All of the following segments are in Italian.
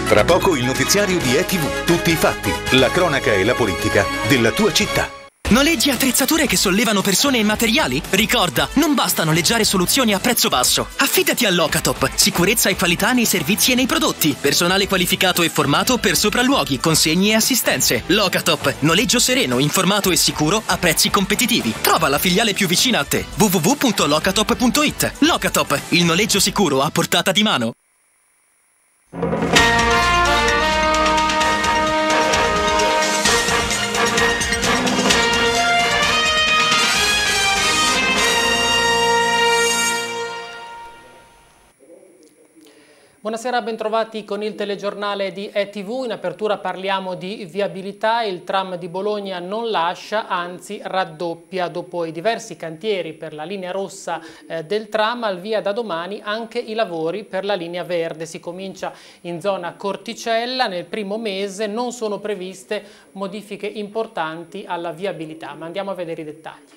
Tra poco il notiziario di ETV. Tutti i fatti, la cronaca e la politica della tua città. Noleggi attrezzature che sollevano persone e materiali? Ricorda, non basta noleggiare soluzioni a prezzo basso. Affidati a Locatop. Sicurezza e qualità nei servizi e nei prodotti. Personale qualificato e formato per sopralluoghi, consegni e assistenze. Locatop. Noleggio sereno, informato e sicuro a prezzi competitivi. Trova la filiale più vicina a te. www.locatop.it. Locatop. Il noleggio sicuro a portata di mano. Buonasera, bentrovati con il telegiornale di ETV. In apertura parliamo di viabilità. Il tram di Bologna non lascia, anzi raddoppia. Dopo i diversi cantieri per la linea rossa del tram, al via da domani anche i lavori per la linea verde. Si comincia in zona Corticella. Nel primo mese non sono previste modifiche importanti alla viabilità, ma andiamo a vedere i dettagli.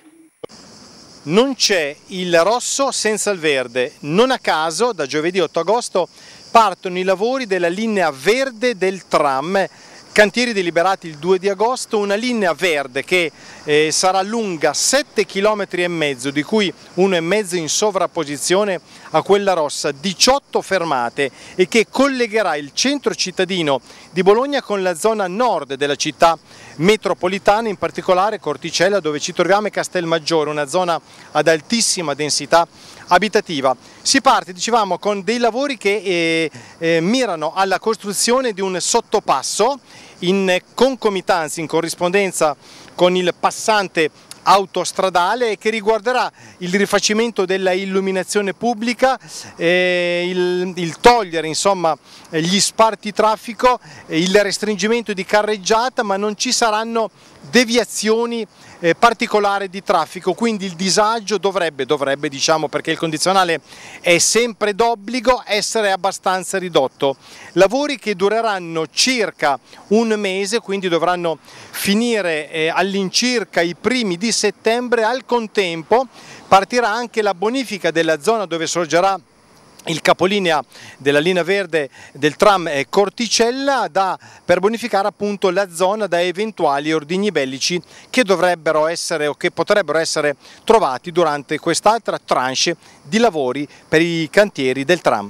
Non c'è il rosso senza il verde. Non a caso, da giovedì 8 agosto, partono i lavori della linea verde del tram. Cantieri deliberati il 2 di agosto, una linea verde che sarà lunga 7,5 km, di cui 1,5 in sovrapposizione a quella rossa, 18 fermate, e che collegherà il centro cittadino di Bologna con la zona nord della città metropolitana, in particolare Corticella, dove ci troviamo, e Castelmaggiore, una zona ad altissima densità abitativa. Si parte, dicevamo, con dei lavori che mirano alla costruzione di un sottopasso in concomitanza, in corrispondenza con il passante autostradale, che riguarderà il rifacimento della illuminazione pubblica, il togliere insomma gli spartitraffico, il restringimento di carreggiata, ma non ci saranno deviazioni particolari di traffico, quindi il disagio dovrebbe, diciamo, perché il condizionale è sempre d'obbligo, essere abbastanza ridotto. Lavori che dureranno circa un mese, quindi dovranno finire all'incirca i primi di settembre. Al contempo partirà anche la bonifica della zona dove sorgerà il capolinea della linea verde del tram Corticella, per bonificare appunto la zona da eventuali ordigni bellici che dovrebbero essere o che potrebbero essere trovati durante quest'altra tranche di lavori per i cantieri del tram.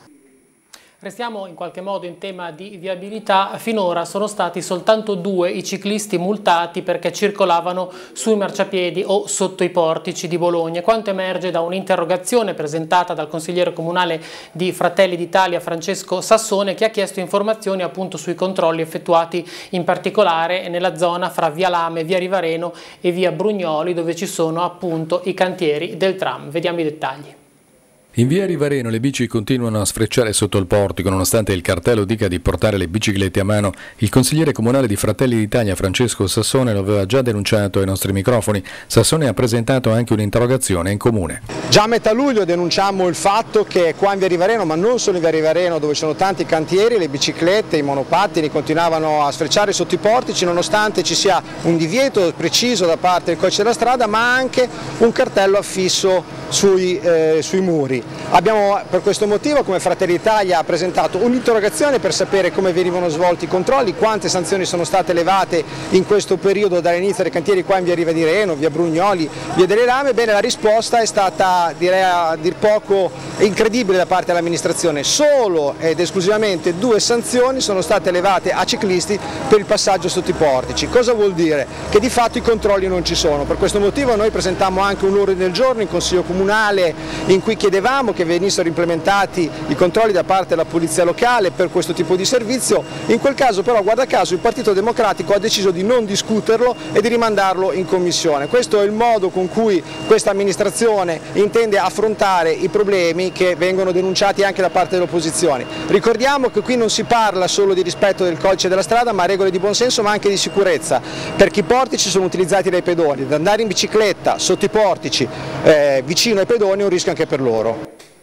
Restiamo in qualche modo in tema di viabilità. Finora sono stati soltanto 2 i ciclisti multati perché circolavano sui marciapiedi o sotto i portici di Bologna. Quanto emerge da un'interrogazione presentata dal consigliere comunale di Fratelli d'Italia Francesco Sassone, che ha chiesto informazioni appunto sui controlli effettuati in particolare nella zona fra via Lame, via Rivareno e via Brugnoli, dove ci sono appunto i cantieri del tram. Vediamo i dettagli. In via Rivareno le bici continuano a sfrecciare sotto il portico, nonostante il cartello dica di portare le biciclette a mano. Il consigliere comunale di Fratelli d'Italia Francesco Sassone lo aveva già denunciato ai nostri microfoni. Sassone ha presentato anche un'interrogazione in comune. Già a metà luglio denunciamo il fatto che qua in via Rivareno, ma non solo in via Rivareno, dove ci sono tanti cantieri, le biciclette, i monopattini continuavano a sfrecciare sotto i portici, nonostante ci sia un divieto preciso da parte del codice della strada, ma anche un cartello affisso sui muri. Abbiamo per questo motivo, come Fratelli d'Italia, presentato un'interrogazione per sapere come venivano svolti i controlli, quante sanzioni sono state levate in questo periodo dall'inizio dei cantieri qua in via Rivareno, via Brugnoli, via delle Lame. Bene, la risposta è stata, direi a dir poco, incredibile da parte dell'amministrazione. Solo ed esclusivamente 2 sanzioni sono state levate a ciclisti per il passaggio sotto i portici. Cosa vuol dire? Che di fatto i controlli non ci sono. Per questo motivo noi presentammo anche un ordine del giorno in Consiglio Comunale in cui chiedevamo che venissero implementati i controlli da parte della Polizia Locale per questo tipo di servizio. In quel caso però, guarda caso, il Partito Democratico ha deciso di non discuterlo e di rimandarlo in Commissione. Questo è il modo con cui questa amministrazione intende affrontare i problemi che vengono denunciati anche da parte dell'opposizione. Ricordiamo che qui non si parla solo di rispetto del codice della strada, ma regole di buonsenso, ma anche di sicurezza, perché i portici sono utilizzati dai pedoni. Ad andare in bicicletta sotto i portici vicino ai pedoni è un rischio anche per loro.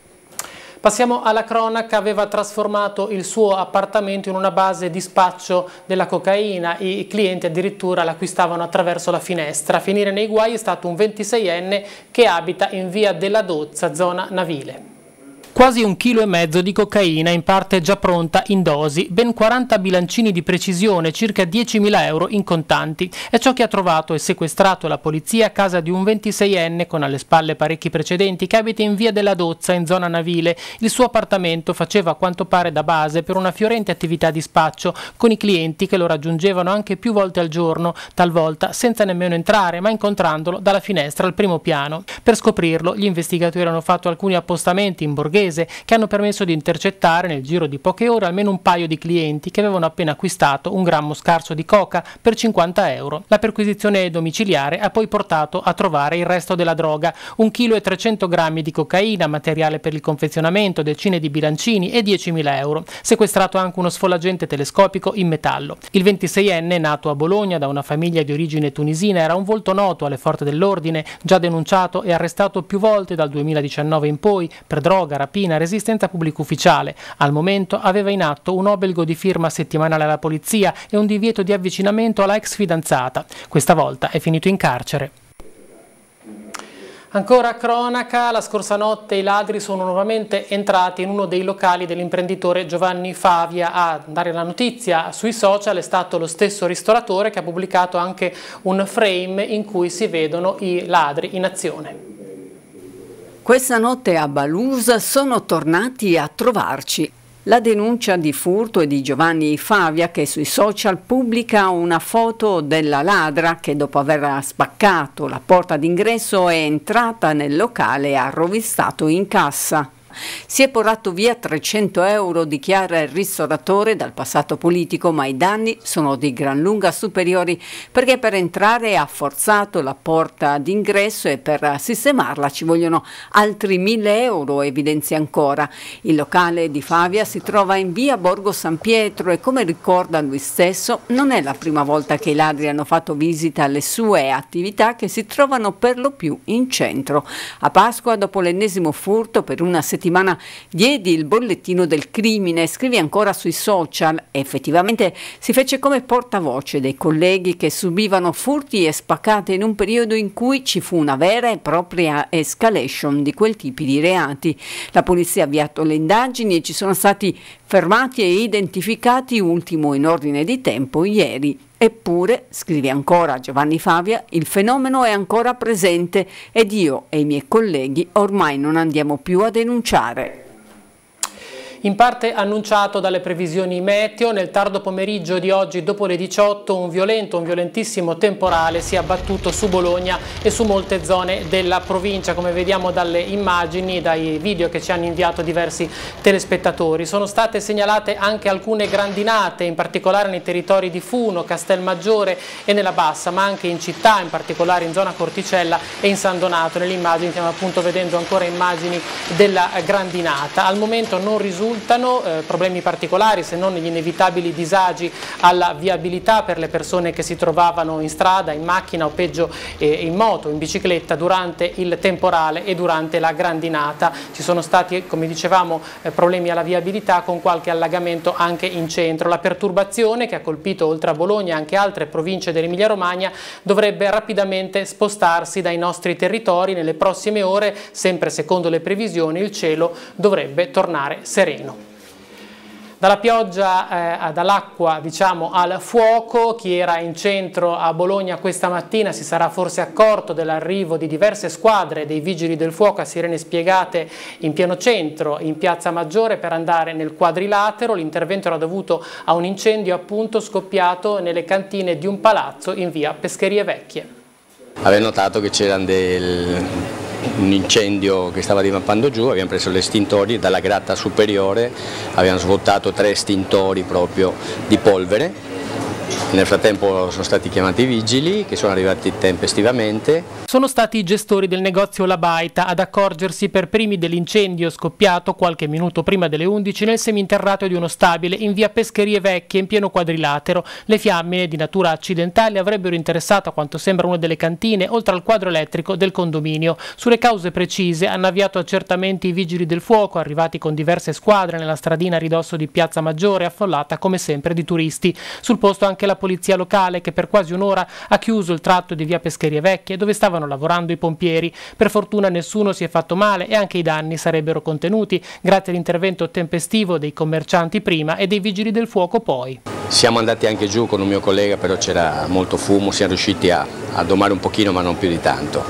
Passiamo alla cronaca. Aveva trasformato il suo appartamento in una base di spaccio della cocaina. I clienti addirittura l'acquistavano attraverso la finestra. A finire nei guai è stato un 26enne che abita in via della Dozza, zona Navile. Quasi 1,5 kg di cocaina, in parte già pronta in dosi, ben 40 bilancini di precisione, circa 10.000 euro in contanti. È ciò che ha trovato e sequestrato la polizia a casa di un 26enne con alle spalle parecchi precedenti che abita in via della Dozza, in zona Navile. Il suo appartamento faceva a quanto pare da base per una fiorente attività di spaccio, con i clienti che lo raggiungevano anche più volte al giorno, talvolta senza nemmeno entrare, ma incontrandolo dalla finestra al primo piano. Per scoprirlo, gli investigatori hanno fatto alcuni appostamenti in borghese che hanno permesso di intercettare nel giro di poche ore almeno un paio di clienti che avevano appena acquistato un grammo scarso di coca per 50 euro. La perquisizione domiciliare ha poi portato a trovare il resto della droga, 1,3 kg di cocaina, materiale per il confezionamento, decine di bilancini e 10.000 euro. Sequestrato anche uno sfolagente telescopico in metallo. Il 26enne, nato a Bologna da una famiglia di origine tunisina, era un volto noto alle forze dell'ordine, già denunciato e arrestato più volte dal 2019 in poi per droga, rapina, resistenza pubblico ufficiale. Al momento aveva in atto un obbligo di firma settimanale alla polizia e un divieto di avvicinamento alla ex fidanzata. Questa volta è finito in carcere. Ancora cronaca, la scorsa notte i ladri sono nuovamente entrati in uno dei locali dell'imprenditore Giovanni Favia. A dare la notizia sui social è stato lo stesso ristoratore che ha pubblicato anche un frame in cui si vedono i ladri in azione. Questa notte a Balusa sono tornati a trovarci. La denuncia di furto è di Giovanni Favia, che sui social pubblica una foto della ladra che dopo aver spaccato la porta d'ingresso è entrata nel locale e ha rovistato in cassa. Si è portato via 300 euro, dichiara il ristoratore, dal passato politico, ma i danni sono di gran lunga superiori perché per entrare ha forzato la porta d'ingresso e per sistemarla ci vogliono altri 1.000 euro, evidenzia ancora. Il locale di Favia si trova in via Borgo San Pietro e, come ricorda lui stesso, non è la prima volta che i ladri hanno fatto visita alle sue attività, che si trovano per lo più in centro. A Pasqua, dopo l'ennesimo furto, per una settimana diedi il bollettino del crimine, scrive ancora sui social. Effettivamente si fece come portavoce dei colleghi che subivano furti e spaccate in un periodo in cui ci fu una vera e propria escalation di quel tipo di reati. La polizia ha avviato le indagini e ci sono stati fermati e identificati, ultimo in ordine di tempo ieri. Eppure, scrive ancora Giovanni Favia, il fenomeno è ancora presente ed io e i miei colleghi ormai non andiamo più a denunciare. In parte annunciato dalle previsioni meteo, nel tardo pomeriggio di oggi dopo le 18 un violentissimo temporale si è abbattuto su Bologna e su molte zone della provincia, come vediamo dalle immagini, dai video che ci hanno inviato diversi telespettatori. Sono state segnalate anche alcune grandinate, in particolare nei territori di Funo, Castelmaggiore e nella Bassa, ma anche in città, in particolare in zona Corticella e in San Donato. Nelle immagini stiamo appunto vedendo ancora immagini della grandinata. Al momento non risultano problemi particolari, se non gli inevitabili disagi alla viabilità per le persone che si trovavano in strada, in macchina o peggio in moto, in bicicletta durante il temporale e durante la grandinata. Ci sono stati, come dicevamo, problemi alla viabilità con qualche allagamento anche in centro. La perturbazione che ha colpito oltre a Bologna anche altre province dell'Emilia Romagna dovrebbe rapidamente spostarsi dai nostri territori. Nelle prossime ore, sempre secondo le previsioni, il cielo dovrebbe tornare sereno. Dalla pioggia, dall'acqua diciamo al fuoco, chi era in centro a Bologna questa mattina si sarà forse accorto dell'arrivo di diverse squadre dei vigili del fuoco a sirene spiegate in pieno centro, in Piazza Maggiore, per andare nel quadrilatero. L'intervento era dovuto a un incendio appunto scoppiato nelle cantine di un palazzo in via Pescherie Vecchie. Avevo notato che c'era un incendio che stava divampando giù, abbiamo preso l'estintori dalla gratta superiore, abbiamo svuotato 3 estintori proprio di polvere. Nel frattempo sono stati chiamati i vigili che sono arrivati tempestivamente. Sono stati i gestori del negozio La Baita ad accorgersi per primi dell'incendio scoppiato qualche minuto prima delle 11 nel seminterrato di uno stabile in via Pescherie Vecchie in pieno quadrilatero. Le fiamme, di natura accidentale, avrebbero interessato a quanto sembra una delle cantine oltre al quadro elettrico del condominio. Sulle cause precise hanno avviato accertamenti i vigili del fuoco, arrivati con diverse squadre nella stradina a ridosso di Piazza Maggiore, affollata come sempre di turisti. Sul posto anche la polizia locale che per quasi un'ora ha chiuso il tratto di via Pescherie Vecchie dove stavano lavorando i pompieri. Per fortuna nessuno si è fatto male e anche i danni sarebbero contenuti grazie all'intervento tempestivo dei commercianti prima e dei vigili del fuoco poi. Siamo andati anche giù con un mio collega, però c'era molto fumo, siamo riusciti a domare un pochino ma non più di tanto.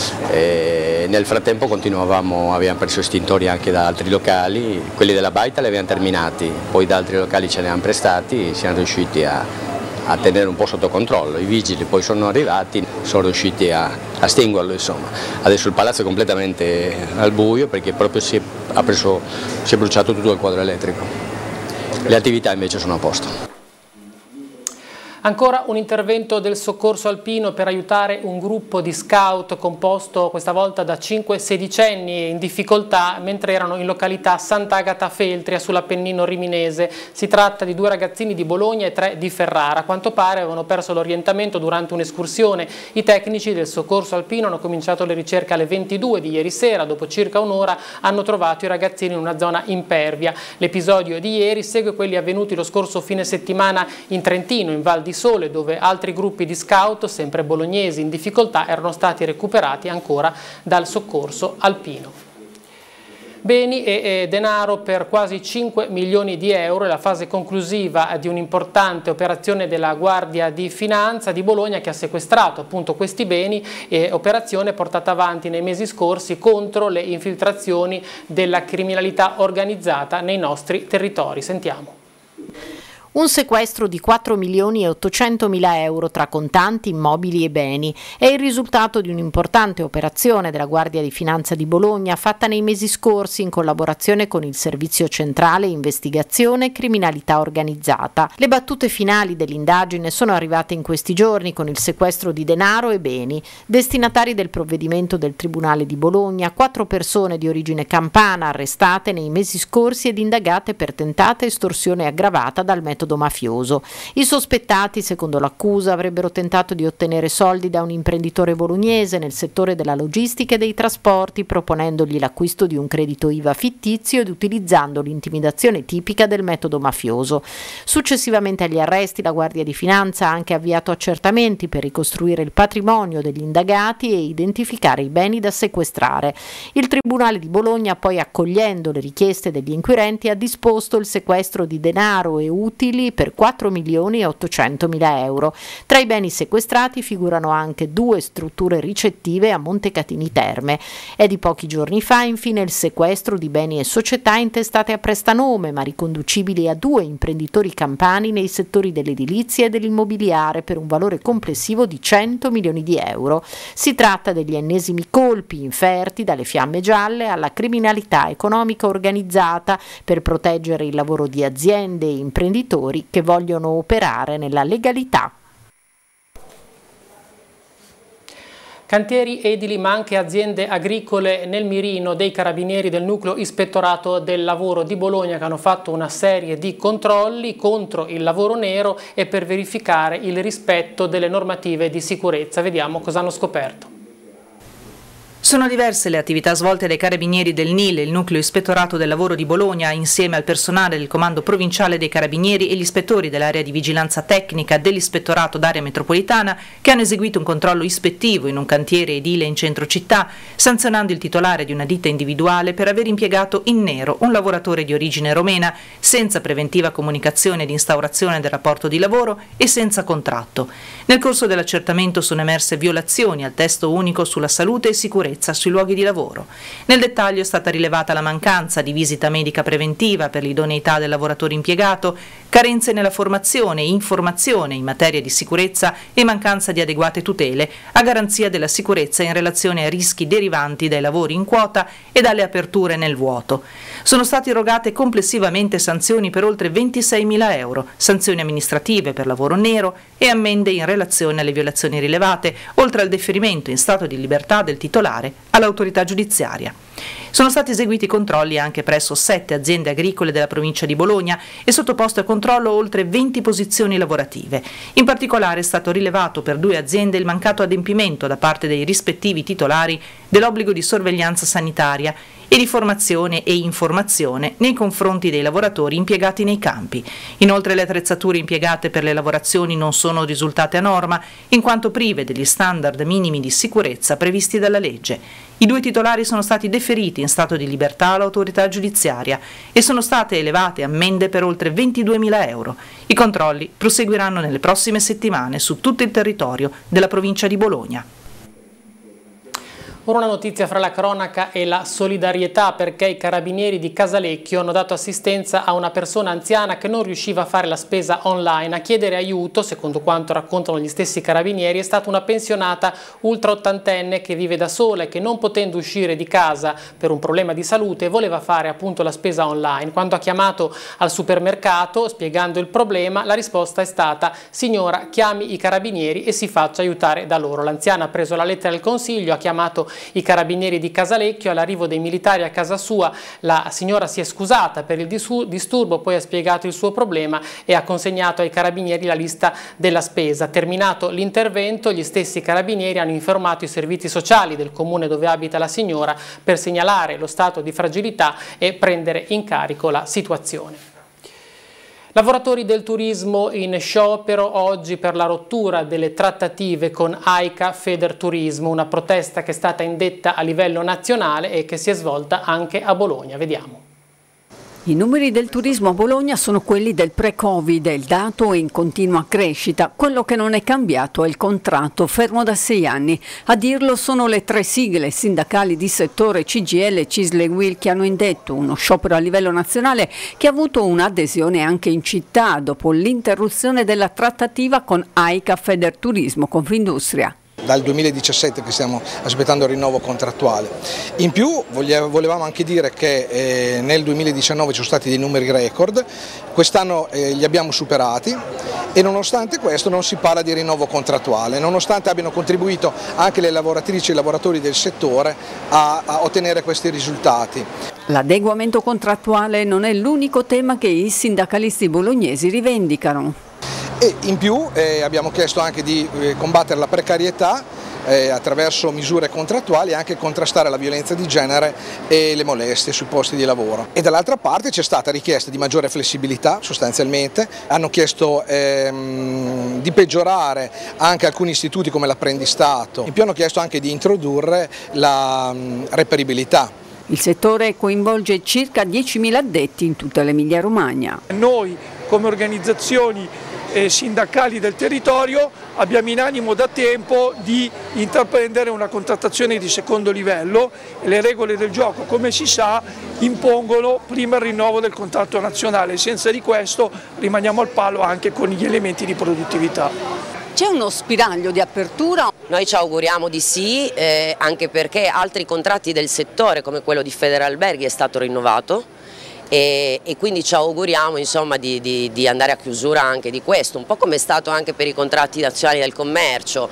Nel frattempo abbiamo preso estintori anche da altri locali, quelli della Baita li abbiamo terminati, poi da altri locali ce ne hanno prestati, siamo riusciti a tenere un po' sotto controllo. I vigili poi sono arrivati, sono riusciti a estinguerlo, insomma. Adesso il palazzo è completamente al buio perché proprio si è bruciato tutto il quadro elettrico. Le attività invece sono a posto. Ancora un intervento del soccorso alpino per aiutare un gruppo di scout composto questa volta da 5 sedicenni in difficoltà mentre erano in località Sant'Agata Feltria sull'Appennino riminese. Si tratta di 2 ragazzini di Bologna e 3 di Ferrara. A quanto pare avevano perso l'orientamento durante un'escursione. I tecnici del soccorso alpino hanno cominciato le ricerche alle 22 di ieri sera. Dopo circa un'ora hanno trovato i ragazzini in una zona impervia. L'episodio di ieri segue quelli avvenuti lo scorso fine settimana in Trentino, in Val di Sole, dove altri gruppi di scout, sempre bolognesi in difficoltà, erano stati recuperati ancora dal soccorso alpino. Beni e denaro per quasi 5 milioni di euro è la fase conclusiva di un'importante operazione della Guardia di Finanza di Bologna che ha sequestrato appunto questi beni, operazione portata avanti nei mesi scorsi contro le infiltrazioni della criminalità organizzata nei nostri territori. Sentiamo. Un sequestro di 4 milioni e 800 mila euro tra contanti, immobili e beni è il risultato di un'importante operazione della Guardia di Finanza di Bologna fatta nei mesi scorsi in collaborazione con il Servizio Centrale Investigazione e Criminalità Organizzata. Le battute finali dell'indagine sono arrivate in questi giorni con il sequestro di denaro e beni. Destinatari del provvedimento del Tribunale di Bologna, 4 persone di origine campana arrestate nei mesi scorsi ed indagate per tentata estorsione aggravata dal metodo mafioso. I sospettati, secondo l'accusa, avrebbero tentato di ottenere soldi da un imprenditore bolognese nel settore della logistica e dei trasporti, proponendogli l'acquisto di un credito IVA fittizio ed utilizzando l'intimidazione tipica del metodo mafioso. Successivamente agli arresti, la Guardia di Finanza ha anche avviato accertamenti per ricostruire il patrimonio degli indagati e identificare i beni da sequestrare. Il Tribunale di Bologna, poi, accogliendo le richieste degli inquirenti, ha disposto il sequestro di denaro e utili per 4 milioni e 800 mila euro. Tra i beni sequestrati figurano anche 2 strutture ricettive a Montecatini Terme. È di pochi giorni fa, infine, il sequestro di beni e società intestate a prestanome, ma riconducibili a 2 imprenditori campani nei settori dell'edilizia e dell'immobiliare per un valore complessivo di 100 milioni di euro. Si tratta degli ennesimi colpi inferti dalle fiamme gialle alla criminalità economica organizzata per proteggere il lavoro di aziende e imprenditori che vogliono operare nella legalità. Cantieri edili ma anche aziende agricole nel mirino dei carabinieri del nucleo ispettorato del lavoro di Bologna che hanno fatto una serie di controlli contro il lavoro nero e per verificare il rispetto delle normative di sicurezza. Vediamo cosa hanno scoperto. Sono diverse le attività svolte dai carabinieri del NIL, il nucleo ispettorato del lavoro di Bologna, insieme al personale del comando provinciale dei carabinieri e gli ispettori dell'area di vigilanza tecnica dell'ispettorato d'area metropolitana che hanno eseguito un controllo ispettivo in un cantiere edile in centro città, sanzionando il titolare di una ditta individuale per aver impiegato in nero un lavoratore di origine romena, senza preventiva comunicazione di instaurazione del rapporto di lavoro e senza contratto. Nel corso dell'accertamento sono emerse violazioni al testo unico sulla salute e sicurezza sui luoghi di lavoro. Nel dettaglio è stata rilevata la mancanza di visita medica preventiva per l'idoneità del lavoratore impiegato, carenze nella formazione e informazione in materia di sicurezza e mancanza di adeguate tutele a garanzia della sicurezza in relazione ai rischi derivanti dai lavori in quota e dalle aperture nel vuoto. Sono state erogate complessivamente sanzioni per oltre 26.000 euro, sanzioni amministrative per lavoro nero e ammende in relazione alle violazioni rilevate, oltre al deferimento in stato di libertà del titolare all'autorità giudiziaria. Sono stati eseguiti controlli anche presso 7 aziende agricole della provincia di Bologna e sottoposto a controllo oltre 20 posizioni lavorative. In particolare è stato rilevato per 2 aziende il mancato adempimento da parte dei rispettivi titolari dell'obbligo di sorveglianza sanitaria, e di formazione e informazione nei confronti dei lavoratori impiegati nei campi. Inoltre le attrezzature impiegate per le lavorazioni non sono risultate a norma in quanto prive degli standard minimi di sicurezza previsti dalla legge. I due titolari sono stati deferiti in stato di libertà all'autorità giudiziaria e sono state elevate ammende per oltre 22.000 euro. I controlli proseguiranno nelle prossime settimane su tutto il territorio della provincia di Bologna. Ora una notizia fra la cronaca e la solidarietà, perché i carabinieri di Casalecchio hanno dato assistenza a una persona anziana che non riusciva a fare la spesa online. A chiedere aiuto, secondo quanto raccontano gli stessi carabinieri, è stata una pensionata ultra ottantenne che vive da sola e che, non potendo uscire di casa per un problema di salute, voleva fare appunto la spesa online. Quando ha chiamato al supermercato spiegando il problema, la risposta è stata: signora, chiami i carabinieri e si faccia aiutare da loro. L'anziana ha preso la lettera del consiglio, ha chiamato i carabinieri di Casalecchio. All'arrivo dei militari a casa sua la signora si è scusata per il disturbo, poi ha spiegato il suo problema e ha consegnato ai carabinieri la lista della spesa. Terminato l'intervento, gli stessi carabinieri hanno informato i servizi sociali del comune dove abita la signora per segnalare lo stato di fragilità e prendere in carico la situazione. Lavoratori del turismo in sciopero oggi per la rottura delle trattative con AICA Federturismo, una protesta che è stata indetta a livello nazionale e che si è svolta anche a Bologna. Vediamo. I numeri del turismo a Bologna sono quelli del pre-Covid, il dato è in continua crescita. Quello che non è cambiato è il contratto, fermo da 6 anni. A dirlo sono le 3 sigle sindacali di settore CGIL, CISL e UIL che hanno indetto uno sciopero a livello nazionale che ha avuto un'adesione anche in città dopo l'interruzione della trattativa con AICA Federturismo, Confindustria. Dal 2017 che stiamo aspettando il rinnovo contrattuale. In più volevamo anche dire che nel 2019 ci sono stati dei numeri record, quest'anno li abbiamo superati e nonostante questo non si parla di rinnovo contrattuale, nonostante abbiano contribuito anche le lavoratrici e i lavoratori del settore a ottenere questi risultati. L'adeguamento contrattuale non è l'unico tema che i sindacalisti bolognesi rivendicano. E in più abbiamo chiesto anche di combattere la precarietà attraverso misure contrattuali e anche contrastare la violenza di genere e le molestie sui posti di lavoro. E dall'altra parte c'è stata richiesta di maggiore flessibilità sostanzialmente, hanno chiesto di peggiorare anche alcuni istituti come l'apprendistato, in più hanno chiesto anche di introdurre la reperibilità. Il settore coinvolge circa 10.000 addetti in tutta l'Emilia Romagna. Noi come organizzazioni sindacali del territorio abbiamo in animo da tempo di intraprendere una contrattazione di secondo livello e le regole del gioco, come si sa, impongono prima il rinnovo del contratto nazionale. Senza di questo rimaniamo al palo anche con gli elementi di produttività. C'è uno spiraglio di apertura? Noi ci auguriamo di sì, anche perché altri contratti del settore come quello di Federalberghi è stato rinnovato. E quindi ci auguriamo insomma di andare a chiusura anche di questo, un po' come è stato anche per i contratti nazionali del commercio.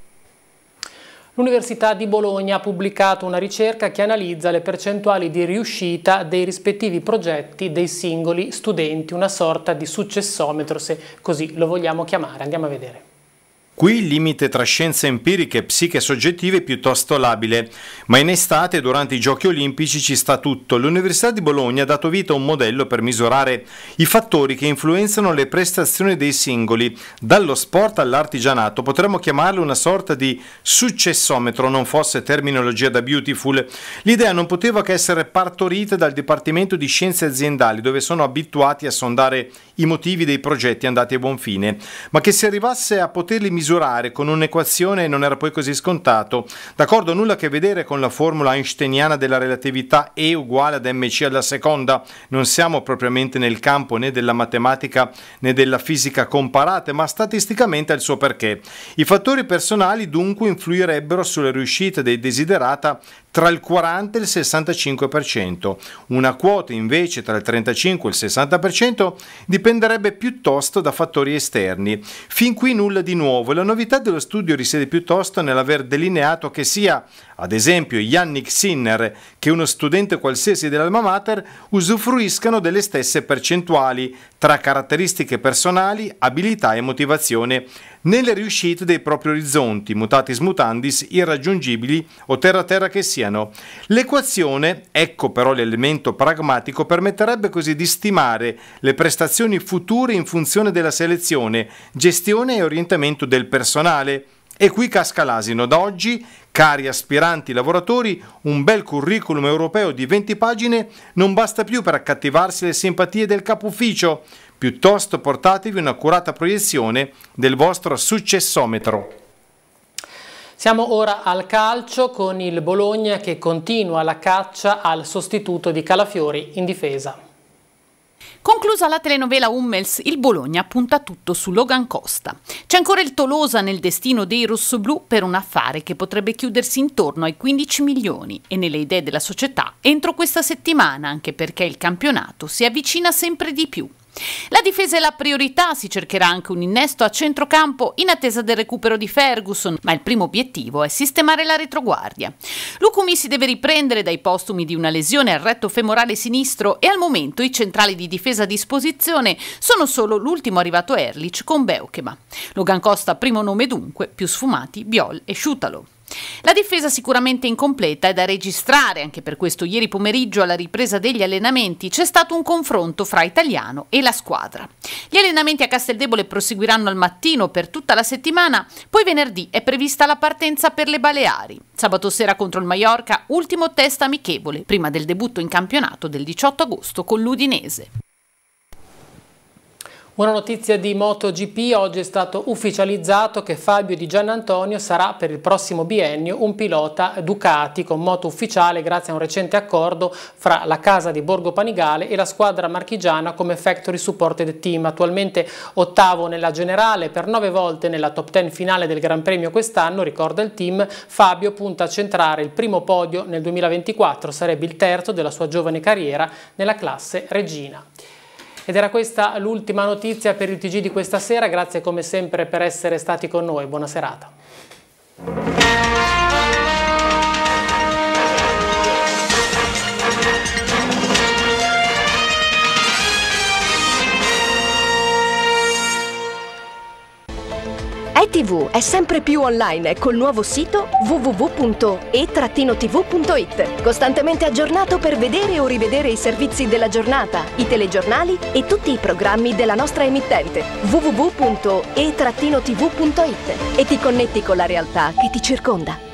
L'Università di Bologna ha pubblicato una ricerca che analizza le percentuali di riuscita dei rispettivi progetti dei singoli studenti, una sorta di successometro, se così lo vogliamo chiamare. Andiamo a vedere. Qui il limite tra scienze empiriche e psiche soggettive è piuttosto labile, ma in estate durante i Giochi Olimpici ci sta tutto. L'Università di Bologna ha dato vita a un modello per misurare i fattori che influenzano le prestazioni dei singoli. Dallo sport all'artigianato potremmo chiamarlo una sorta di successometro, non fosse terminologia da Beautiful. L'idea non poteva che essere partorita dal Dipartimento di Scienze Aziendali, dove sono abituati a sondare i motivi dei progetti andati a buon fine, ma che si arrivasse a poterli misurare con un'equazione non era poi così scontato. D'accordo, nulla a che vedere con la formula einsteiniana della relatività E uguale ad mc alla seconda. Non siamo propriamente nel campo né della matematica né della fisica comparate, ma statisticamente ha il suo perché. I fattori personali dunque influirebbero sulle riuscite dei desiderata tra il 40 e il 65%. Una quota invece tra il 35 e il 60% dipenderebbe piuttosto da fattori esterni. Fin qui nulla di nuovo. La novità dello studio risiede piuttosto nell'aver delineato che sia, ad esempio, Yannick Sinner che uno studente qualsiasi dell'Alma Mater usufruiscano delle stesse percentuali tra caratteristiche personali, abilità e motivazione nelle riuscite dei propri orizzonti, mutatis mutandis, irraggiungibili o terra-terra che sia, siano. L'equazione, ecco però l'elemento pragmatico, permetterebbe così di stimare le prestazioni future in funzione della selezione, gestione e orientamento del personale. E qui casca l'asino. Da oggi, cari aspiranti lavoratori, un bel curriculum europeo di 20 pagine non basta più per accattivarsi le simpatie del capo ufficio. Piuttosto portatevi un'accurata proiezione del vostro successometro. Siamo ora al calcio con il Bologna che continua la caccia al sostituto di Calafiori in difesa. Conclusa la telenovela Hummels, il Bologna punta tutto su Logan Costa. C'è ancora il Tolosa nel destino dei rossoblù per un affare che potrebbe chiudersi intorno ai 15 milioni e nelle idee della società entro questa settimana, anche perché il campionato si avvicina sempre di più. La difesa è la priorità, si cercherà anche un innesto a centrocampo in attesa del recupero di Ferguson, ma il primo obiettivo è sistemare la retroguardia. Lukumi si deve riprendere dai postumi di una lesione al retto femorale sinistro e al momento i centrali di difesa a disposizione sono solo l'ultimo arrivato Erlich con Beukema. Logan Costa primo nome dunque, più sfumati Biol e Sciutalo. La difesa sicuramente incompleta è da registrare, anche per questo ieri pomeriggio alla ripresa degli allenamenti c'è stato un confronto fra Italiano e la squadra. Gli allenamenti a Casteldebole proseguiranno al mattino per tutta la settimana, poi venerdì è prevista la partenza per le Baleari. Sabato sera contro il Mallorca, ultimo test amichevole, prima del debutto in campionato del 18 agosto con l'Udinese. Una notizia di MotoGP: oggi è stato ufficializzato che Fabio Di Giannantonio sarà per il prossimo biennio un pilota Ducati con moto ufficiale grazie a un recente accordo fra la casa di Borgo Panigale e la squadra marchigiana come Factory Supported Team. Attualmente ottavo nella generale, per 9 volte nella top 10 finale del Gran Premio quest'anno, ricorda il team. Fabio punta a centrare il primo podio nel 2024, sarebbe il terzo della sua giovane carriera nella classe regina. Ed era questa l'ultima notizia per il TG di questa sera, grazie come sempre per essere stati con noi, buona serata. ETV è sempre più online col nuovo sito www.e-tv.it, costantemente aggiornato per vedere o rivedere i servizi della giornata, i telegiornali e tutti i programmi della nostra emittente www.e-tv.it e ti connetti con la realtà che ti circonda.